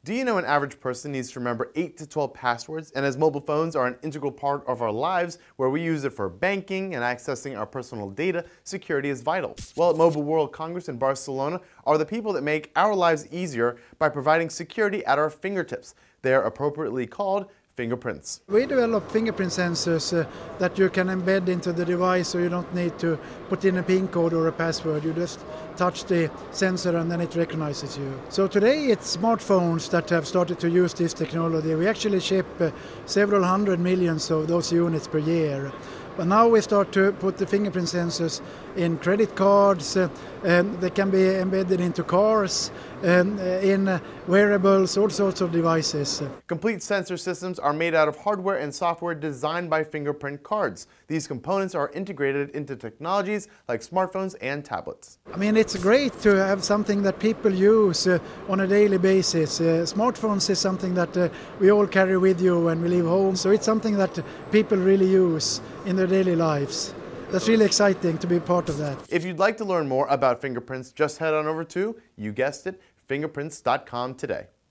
Do you know an average person needs to remember 8 to 12 passwords? And as mobile phones are an integral part of our lives, where we use it for banking and accessing our personal data, security is vital. Well, at Mobile World Congress in Barcelona are the people that make our lives easier by providing security at our fingertips. They are appropriately called fingerprints. We develop fingerprint sensors that you can embed into the device, so you don't need to put in a PIN code or a password. You just touch the sensor and then it recognizes you. So today it's smartphones that have started to use this technology. We actually ship several hundred millions of those units per year. But now we start to put the fingerprint sensors in credit cards, and they can be embedded into cars, in wearables, all sorts of devices. Complete sensor systems are made out of hardware and software designed by fingerprint cards. These components are integrated into technologies like smartphones and tablets. I mean, it's great to have something that people use on a daily basis. Smartphones is something that we all carry with you when we leave home, so it's something that people really use in their daily lives. That's really exciting to be part of that. If you'd like to learn more about fingerprints, just head on over to, you guessed it, fingerprints.com today.